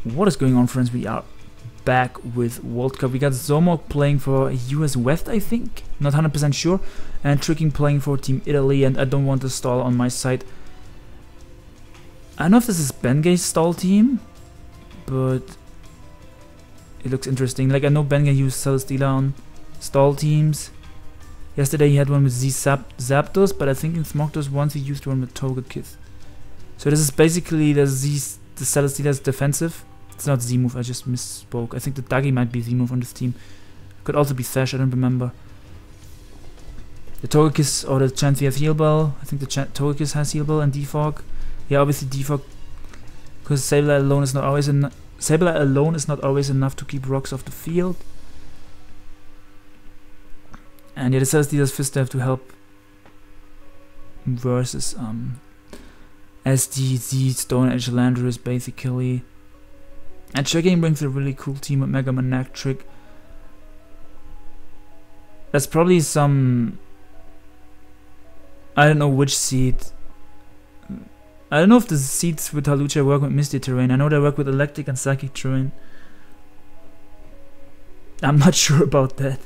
What is going on, friends? We are back with World Cup. We got Z0mog playing for US West, I think, not 100% sure, and Tricking playing for Team Italy, and I don't want to stall on my side. I don't know if this is Bengay's stall team, but it looks interesting. Like, I know Bengay used Celesteela on stall teams. Yesterday he had one with Zapdos, but I think in Smogdos once he used one with Dokkerich. So this is basically the Celesteela's defensive. It's not Z-move, I just misspoke. I think the Duggy might be Z-move on this team. Could also be Sash, I don't remember. The Dokkerich or the Chansey has Heal Bell. I think the Dokkerich has Heal Bell and Defog. Yeah, obviously Defog, because Sableye alone is not always enough to keep rocks off the field. And yeah, the Celesteela's Fist have to help versus SD, Stone Edge Landorus basically. And Tricking brings a really cool team with Mega Man Naktrick. That's probably some, I don't know which seed. I don't know if the seeds with Hawlucha work with Misty Terrain. I know they work with Electric and Psychic Terrain. I'm not sure about that.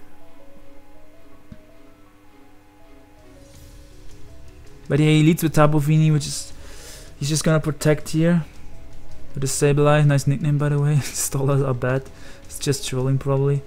But yeah, he leads with Tapu Fini, which is, he's just gonna protect here with the Sableye. Nice nickname, by the way. Stallers are bad. It's just trolling probably.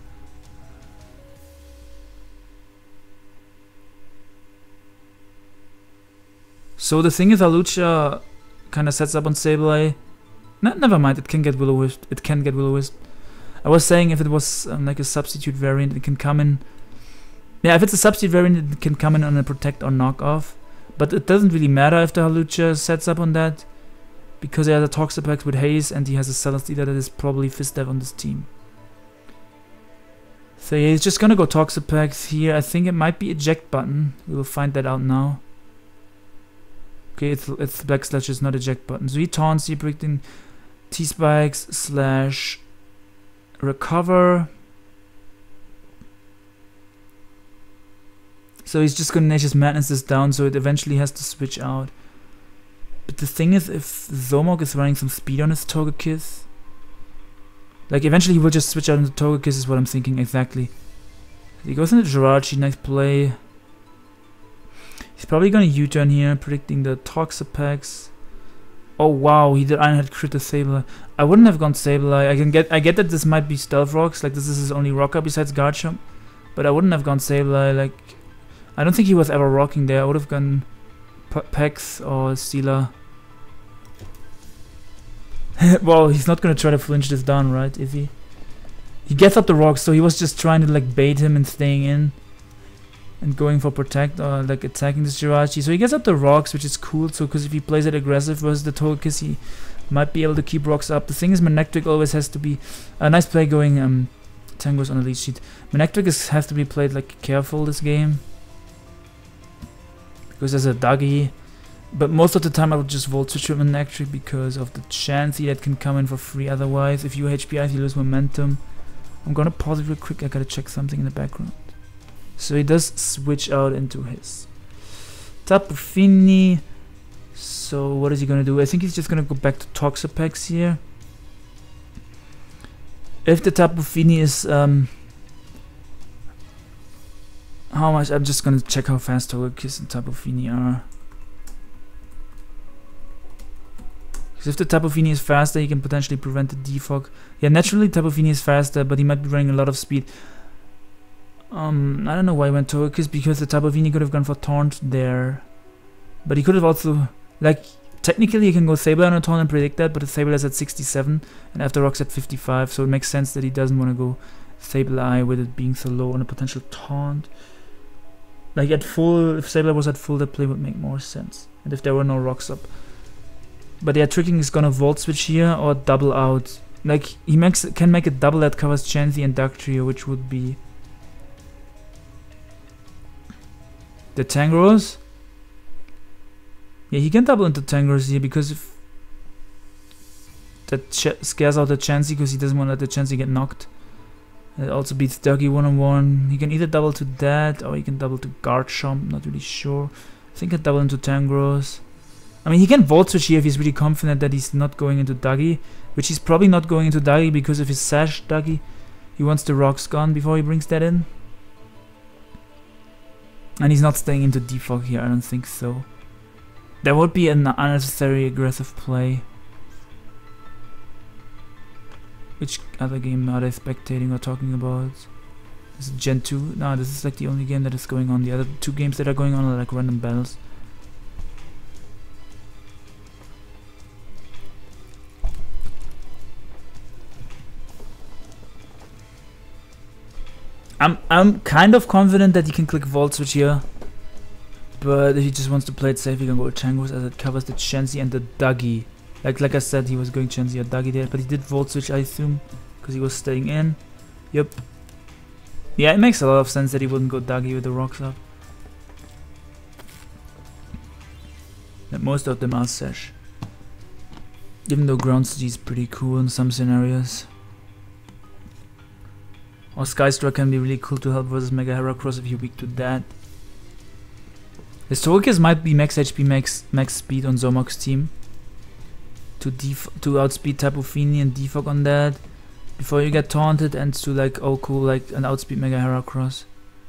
So the thing is, Hawlucha kind of sets up on Sableye. Never mind, it can get Will-O-Wisp. It can get Will-O-Wisp. I was saying if it was like a substitute variant, it can come in. Yeah, if it's a substitute variant, it can come in on a protect or knock off. But it doesn't really matter if the Hawlucha sets up on that, because he has a Toxapex with Haze and he has a Celesteela that is probably Fist Dev on this team. So yeah, he's just gonna go Toxapex here. I think it might be eject button. We will find that out now. Okay, it's Black Slash, it's not eject button. So he taunts here, predicting T-Spikes / recover. So he's just gonna Nature's Madness this down, so it eventually has to switch out. But the thing is, if Z0mog is running some speed on his Togekiss, like eventually he will just switch out into Togekiss is what I'm thinking exactly. He goes into Jirachi, nice play. He's probably gonna U-turn here, predicting the Toxapex. Oh wow, he did Iron Head crit the Sableye. I wouldn't have gone Sableye. I get that this might be Stealth Rocks, like this is his only rocker besides Garchomp, but I wouldn't have gone Sableye. Like, I don't think he was ever rocking there. I would have gone Pex or Steela. Well, he's not gonna try to flinch this down, right? Is he? He gets up the rocks, so he was just trying to like bait him and staying in and going for protect or like attacking this Jirachi. So he gets up the rocks, which is cool. So because if he plays it aggressive versus the Togekiss, he might be able to keep rocks up. The thing is, Manectric always has to be a nice play going. Tango's on the lead sheet. Manectric has to be played like careful this game, because there's a Duggy, but most of the time I would just Volt Switch with Manectric because of the Chansey that can come in for free otherwise. If you HPI, you lose momentum. I'm gonna pause it real quick, I gotta check something in the background. So he does switch out into his Tapu Fini. So what is he gonna do? I think he's just gonna go back to Toxapex here. If the Tapu Fini is how much? I'm just gonna check how fast Togekiss and Tapu Fini are. Because if the Tapu Fini is faster, he can potentially prevent the defog. Yeah, naturally Tapu Fini is faster, but he might be running a lot of speed. I don't know why he went Togekiss, because the Tapu Fini could have gone for Taunt there. But he could have also, like, technically he can go Sableye on a Taunt and predict that, but the Sableye is at 67 and after Rock's at 55, so it makes sense that he doesn't want to go Sableye with it being so low on a potential Taunt. Like at full, if Sableye was at full, that play would make more sense. And if there were no rocks up. But yeah, Tricking is gonna Volt Switch here or double out. Like, he can make a double that covers Chansey and Dugtrio, which would be the Tangrowth. Yeah, he can double into Tangrowth here, because if that scares out the Chansey, because he doesn't want to let the Chansey get knocked. It also beats Duggy one-on-one. He can either double to that, or he can double to Garchomp, not really sure. I think I double into Tangrowth. I mean, he can Volt Switch here if he's really confident that he's not going into Dougie, which he's probably not going into Dougie because of his Sash Dougie. He wants the rocks gone before he brings that in. And he's not staying into Defog here, I don't think so. That would be an unnecessary aggressive play. Which other game are they spectating or talking about? This is Gen 2? No, this is like the only game that is going on. The other two games that are going on are like random battles. I'm kind of confident that he can click Volt Switch here. But if he just wants to play it safe, he can go with Changos as it covers the Chansey and the Dougie. Like I said, he was going Chansey or Dougie there, but he did Volt Switch, I assume, because he was staying in. Yep. Yeah, it makes a lot of sense that he wouldn't go Dougie with the rocks up. That most of them are Sash. Even though Ground Siege is pretty cool in some scenarios. Or Skystruck can be really cool to help versus Mega Heracross if you're weak to that. His Togekiss might be max HP, max speed on Z0mog's team. To outspeed Tapu Fini and defog on that. Before you get taunted and to like, oh cool, like an outspeed Mega Heracross.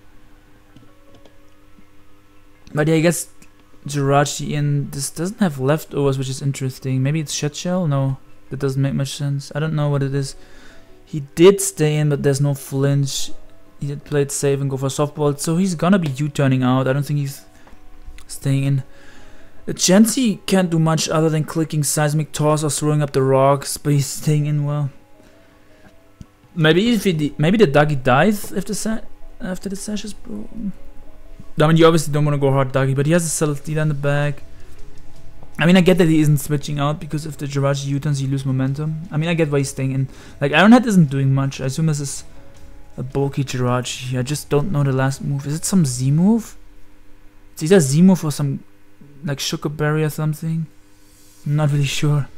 But yeah, I guess Jirachi in this doesn't have leftovers, which is interesting. Maybe it's Shed Shell? No, that doesn't make much sense. I don't know what it is. He did stay in, but there's no flinch. He did play it safe and go for softball, so he's gonna be U-turning out. I don't think he's staying in. The Chansey can't do much other than clicking Seismic Toss or throwing up the rocks, but he's staying in well. Maybe if maybe the Dougie dies if after the Sash is broken. I mean, you obviously don't want to go hard Dougie, but he has a Celesteela in the back. I mean, I get that he isn't switching out because if the Jirachi U-turns, you lose momentum. I mean, I get why he's staying in. Like, Ironhead isn't doing much. I assume this is a bulky Jirachi. I just don't know the last move. Is it some Z move? It's either Z move or some, like, Sugar Berry or something. I'm not really sure.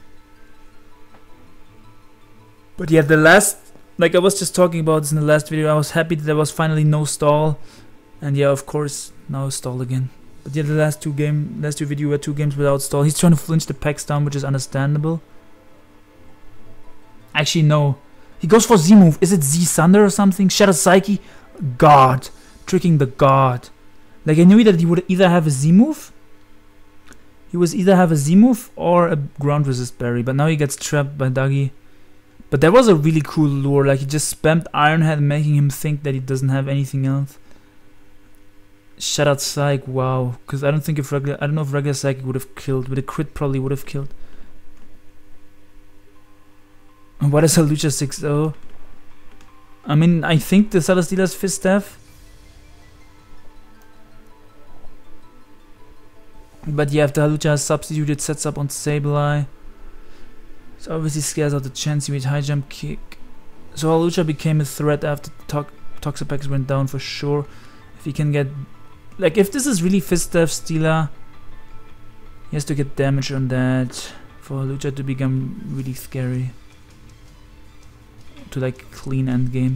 But yeah, the last, like I was just talking about this in the last video, I was happy that there was finally no stall. And yeah, of course, now stall again. But yeah, the last two video were 2 games without stall. He's trying to flinch the packs down, which is understandable. Actually, no. He goes for Z move. Is it Z Thunder or something? Shadow Psyche? God. Tricking the God. Like, I knew that he would either have a Z move. He was either have a Z move or a ground resist berry. But now he gets trapped by Dougie. But that was a really cool lure. Like, he just spammed Ironhead, making him think that he doesn't have anything else. Shout out Psych, wow. Because I don't know if regular Psychic would have killed. With a crit probably would have killed. And what is a Lucha 6-0? I mean, I think the Celesteela's Fist Staff. But yeah, if the Halucha has substituted, sets up on Sableye. So obviously scares out the Chansey with high jump kick. So Halucha became a threat after Toxapex went down for sure. If he can get... Like, if this is really Fist Staff Steela, he has to get damage on that for Halucha to become really scary. To like clean endgame.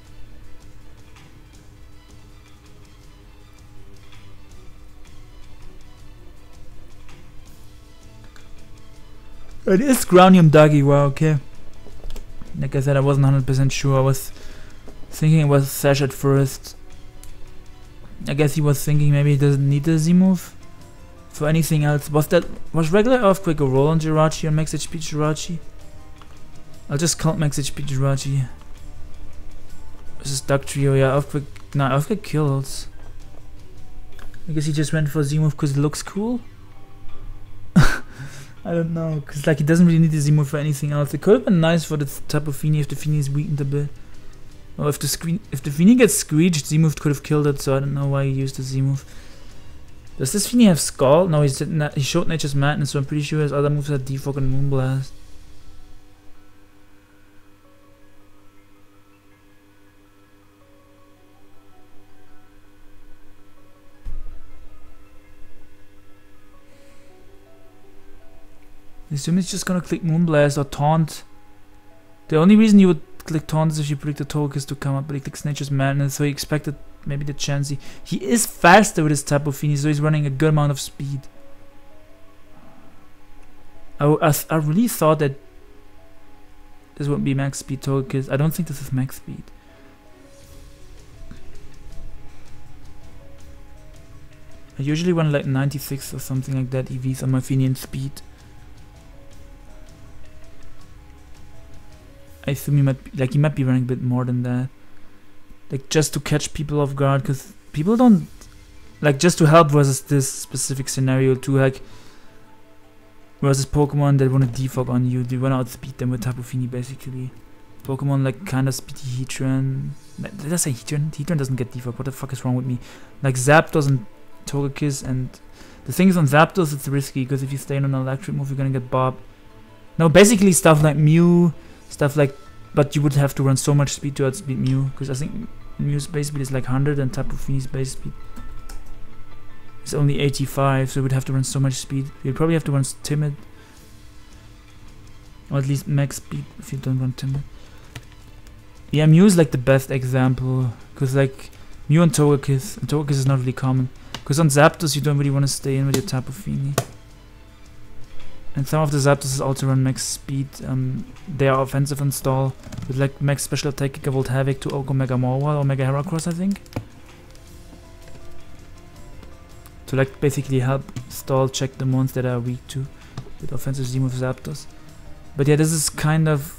It is Groundium Dougie, wow, okay. Like I said, I wasn't 100% sure. I was thinking it was Sash at first. I guess he was thinking maybe he doesn't need the Z move for anything else. Was regular Earthquake a roll on Jirachi, on max HP Jirachi? I'll just count max HP Jirachi. This is Duck Trio, yeah, Earthquake. Nah, Earthquake kills. I guess he just went for Z move because it looks cool. I don't know, because like he doesn't really need the Z move for anything else. It could have been nice for the type of Fini if the Fini is weakened a bit. Or if the Fini gets screeched, Z move could have killed it, so I don't know why he used the Z move. Does this Fini have Scald? No, he showed Nature's Madness, so I'm pretty sure his other moves are Defog and Moonblast. I assume he's just gonna click Moonblast or Taunt. The only reason you would click Taunt is if you predict the Togekiss to come up, but he clicks Nature's Madness, so he expected maybe the Chansey. He is faster with his Tapu Fini, so he's running a good amount of speed. I really thought that this would be max speed Togekiss. I don't think this is max speed. I usually run like 96 or something like that EVs on my Finian speed. I assume he might be running a bit more than that. Like just to catch people off guard, because people don't like, just to help versus this specific scenario too, like versus Pokemon that want to defog on you, they want to outspeed them with Tapu Fini basically. Pokemon like kind of speedy Heatran. Did I say Heatran? Heatran doesn't get defog. What the fuck is wrong with me? Like Zapdos and Togekiss, and the thing is on Zapdos it's risky because if you stay on an electric move you're gonna get bobbed. No, basically stuff like Mew, stuff like, but you would have to run so much speed to outspeed Mew, because I think Mew's base speed is like 100 and Tapu Fini's base speed is only 85, so you would have to run so much speed. You'd probably have to run Timid, or at least max speed if you don't run Timid. Yeah, Mew is like the best example, because like Mew and Togekiss is not really common. Because on Zapdos you don't really want to stay in with your Tapu Fini. And some of the Zapdos also run max speed. They are offensive install with like max special attack, Gigavolt Havoc to Oko Mega Mawile or Mega Heracross, I think. To like basically help stall check the mons that are weak to with offensive Z move Zapdos. But yeah, this is kind of...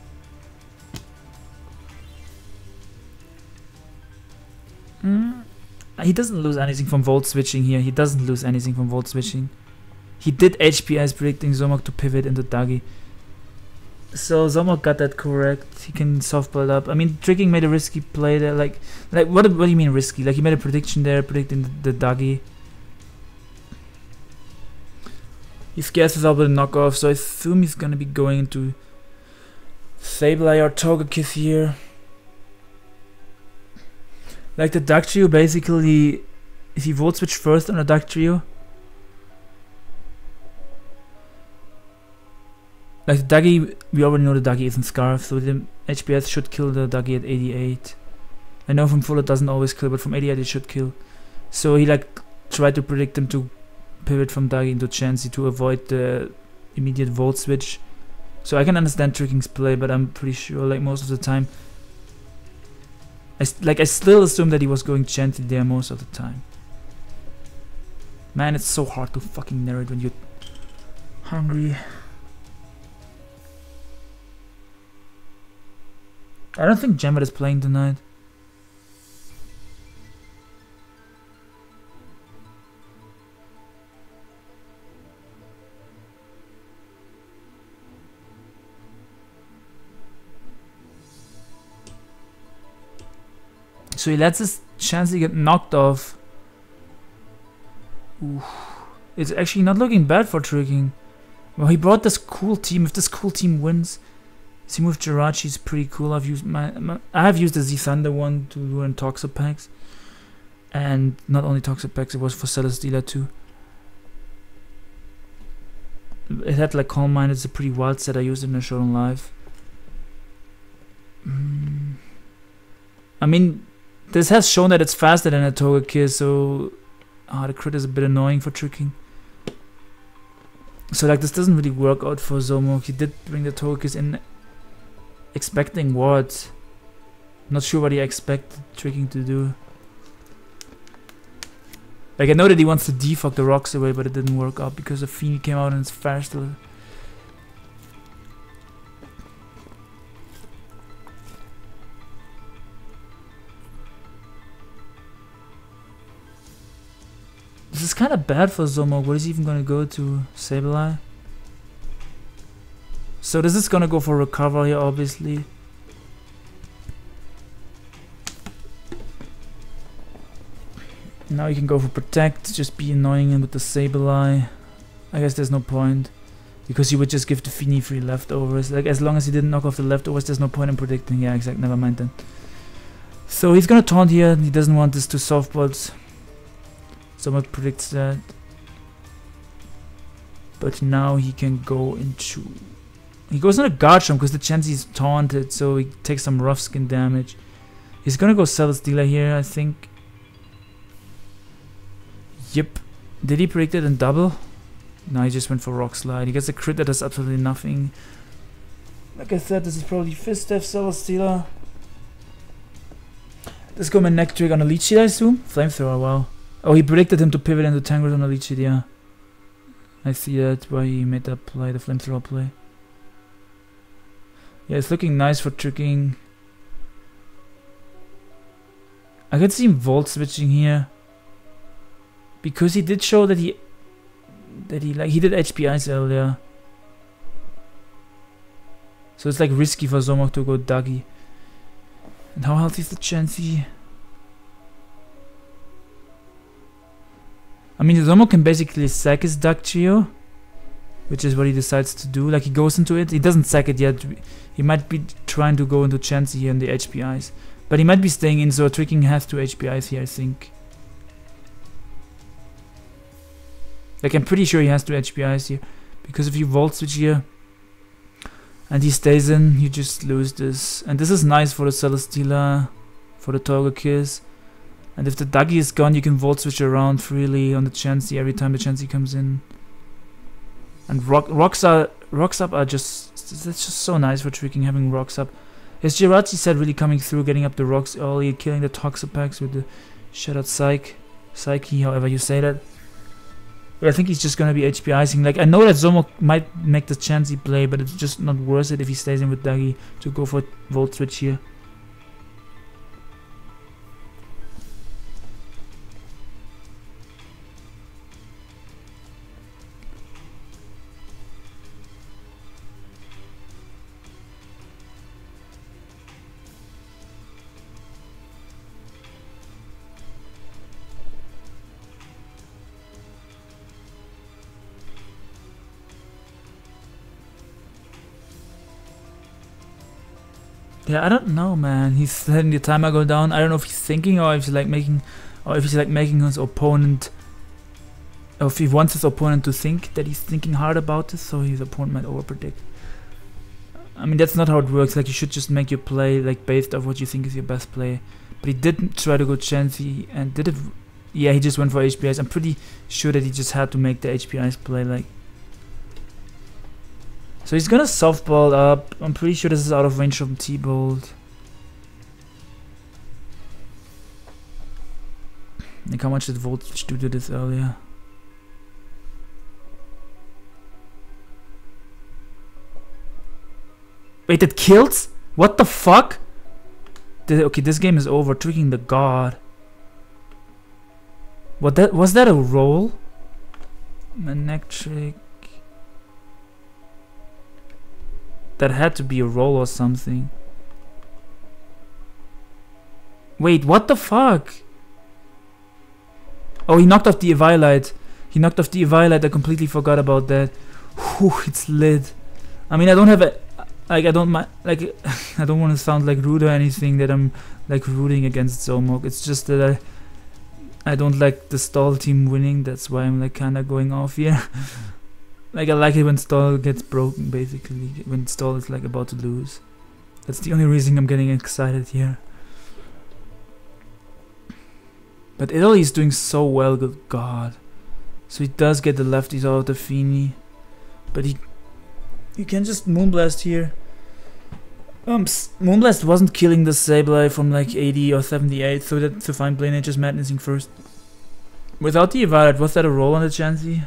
He doesn't lose anything from Volt switching here. He did HPS predicting Z0mog to pivot into Dagi. So Z0mog got that correct. He can softball up. I mean, Tricking made a risky play there. Like what do you mean risky? Like he made a prediction there, predicting the Dagi. He scares us out with a knockoff, so I assume he's gonna be going into Sableye or Togekiss here. Like the Duck Trio, basically, if you Volt Switch first on a Duck Trio, like the Duggy, we already know the Duggy isn't Scarf, so the HPS should kill the Duggy at 88. I know from full it doesn't always kill, but from 88 it should kill. So he like tried to predict him to pivot from Duggy into Chansey to avoid the immediate Volt Switch. So I can understand Tricking's play, but I'm pretty sure like most of the time, I still assume that he was going Chansey there most of the time. Man, it's so hard to fucking narrate when you're hungry. I don't think Gemma is playing tonight. So he lets his Chansey get knocked off. Oof. It's actually not looking bad for Tricking. Well, he brought this cool team. If this cool team wins, Z move Jirachi is pretty cool. I have used the Z Thunder one to run Toxapex, and not only Toxapex, it was for Celesteela too. It had like Calm Mind. It's a pretty wild set. I used it in a show on live. I mean, this has shown that it's faster than a Togekiss, so the crit is a bit annoying for Tricking. So like this doesn't really work out for Z0mog. He did bring the Togekiss in, expecting what? Not sure what he expected Tricking to do. Like I know that he wants to defog the rocks away, but it didn't work out because the Fini came out and it's faster. This is kind of bad for Z0mog. What is he even going to go to? Sableye? So this is going to go for Recover here, obviously. Now you can go for Protect. Just be annoying him with the Sableye. I guess there's no point, because you would just give the Fini free leftovers. Like as long as he didn't knock off the leftovers, there's no point in predicting. Yeah, exactly. Never mind then. So he's going to taunt here. He doesn't want this to softballs. Z0mog predicts that, but now he can go into... He goes on a Guard Charm because the Chansey is taunted, so he takes some rough skin damage. He's gonna go Celesteela here, I think. Yep. Did he predict it in double? No, he just went for Rock Slide. He gets a crit that does absolutely nothing. Like I said, this is probably Fist Death Celesteela. Let's go Manectric on a Leech Seed, I assume? Flamethrower, wow. Oh, he predicted him to pivot into Tangrowth on a Leech Seed, yeah. I see that, why he made that play, the Flamethrower play. Yeah, it's looking nice for tricking. I could see him Volt switching here. Because he did show that he did HP Ice earlier. So it's like risky for Z0mog to go Dougie. And how healthy is the Chansey? I mean, Z0mog can basically sack his Dugtrio, which is what he decides to do. Like, he goes into it. He doesn't sack it yet. He might be trying to go into Chansey here in the HP Ice. But he might be staying in, so tricking has to HP Ice here, I think. Like, I'm pretty sure he has to HP Ice here. Because if you Volt Switch here, and he stays in, you just lose this. And this is nice for the Celesteela, for the Togekiss. And if the Dougie is gone, you can Volt Switch around freely on the Chansey every time the Chansey comes in. And Rocks Up are just, that's just so nice for tricking, having Rocks Up. His Jirachi set really coming through, getting up the rocks early, killing the Toxapex with the Shattered Psyche, however you say that. But I think he's just gonna be HP icing. Like, I know that Z0mog might make the Chansey play, but it's just not worth it if he stays in with Dougie to go for Volt Switch here. Yeah, I don't know, man. He's letting the timer go down. I don't know if he's thinking or if he's like making, his opponent, or if he wants his opponent to think that he's thinking hard about this, so his opponent might overpredict. I mean, that's not how it works. Like, you should just make your play like based off what you think is your best play. But he didn't try to go Chansey and did it. Yeah, he just went for HP Ice. I'm pretty sure that he just had to make the HP Ice play, like. So he's gonna softball up. I'm pretty sure this is out of range from T-Bolt. Like, how much did Volt Switch do to this earlier? Wait, that kills? What the fuck? Okay, this game is over. Tricking the god. Was that a roll? Manectric. That had to be a roll or something. Wait, what the fuck? Oh, he knocked off the Eviolite. I completely forgot about that. Whew, it's lit. I mean, I don't have a... Like, I don't want to sound like rude or anything that I'm like rooting against Z0mog. It's just that I don't like the stall team winning. That's why I'm like kinda going off here. Like, I like it when stall gets broken, basically. When stall is like about to lose. That's the only reason I'm getting excited here. But Italy is doing so well, good god. So he does get the lefties out of the Feeny. But you can just Moonblast here. Moonblast wasn't killing the Sableye from like 80 or 78, so that's to find Play Nature's Madnessing first. Without the Eviolite, was that a roll on the Chansey?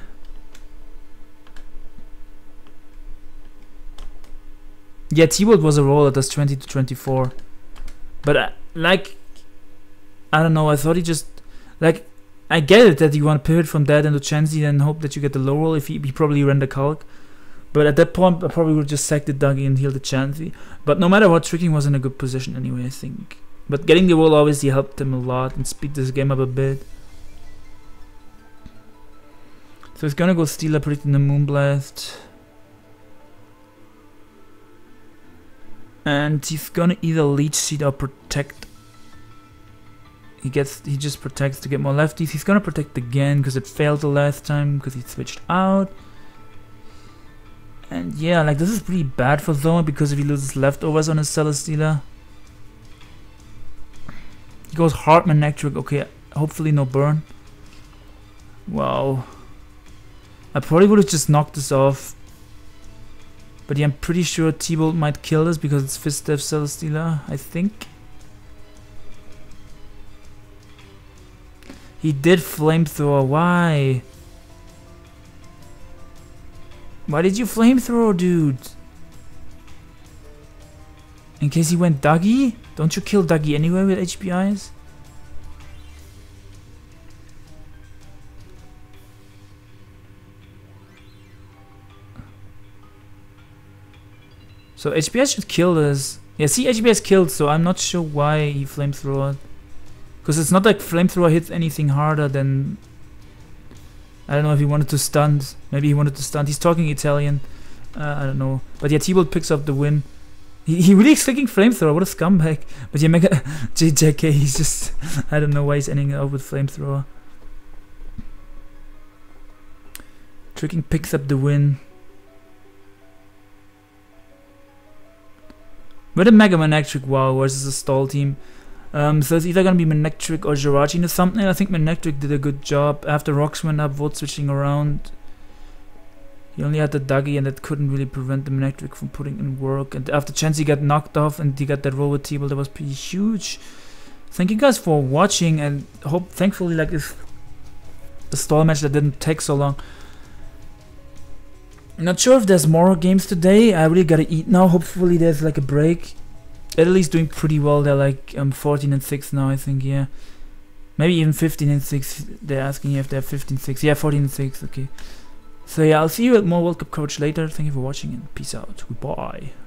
Yeah, T-Bolt was a roll that does 20 to 24. But like, I don't know, I thought he just, like, I get it that you want to pivot from that into Chansey and hope that you get the low roll if he probably ran the calc. But at that point, I probably would just sack the Dougie and heal the Chansey. But no matter what, tricking was in a good position anyway, I think. But getting the roll obviously helped him a lot and speed this game up a bit. So he's gonna go Steela, predicting the Moonblast. And he's gonna either Leech Seed or Protect. He just protects to get more lefties. He's gonna Protect again because it failed the last time because he switched out. And yeah, like, this is pretty bad for Z0mog because if he loses leftovers on his Celesteela. He goes hard Manectric. Okay, hopefully no burn. Wow. I probably would have just knocked this off. But yeah, I'm pretty sure T-Bolt might kill this because it's Fist Death Celesteela, I think. He did Flamethrower, why? Why did you Flamethrower, dude? In case he went Dougie? Don't you kill Dougie anyway with HPIs? So HPS should kill this. Yeah, see, HPS killed, so I'm not sure why he Flamethrowered. Because it's not like Flamethrower hits anything harder than... I don't know if he wanted to stunt. Maybe he wanted to stunt. He's talking Italian. I don't know. But yeah, T-Bolt picks up the win. He really is clicking Flamethrower. What a scumbag. But yeah, Mega JJK, he's just... I don't know why he's ending it up with Flamethrower. Tricking picks up the win. With a Mega Manectric WoW versus a stall team. So it's either gonna be Manectric or Jirachi in the thumbnail. I think Manectric did a good job. After rocks went up, vote switching around. He only had the Dougie and that couldn't really prevent the Manectric from putting in work. And after Chansey got knocked off and he got that roll with T-Bolt, that was pretty huge. Thank you guys for watching and hope, thankfully, like it's a stall match that didn't take so long. I'm not sure if there's more games today. I really gotta eat now. Hopefully there's like a break. Italy's doing pretty well. They're like 14 and 6 now, I think. Yeah, maybe even 15 and 6. They're asking if they're 15-6. Yeah, 14 and 6. Okay. So yeah, I'll see you at more World Cup coverage later. Thank you for watching and peace out. Goodbye.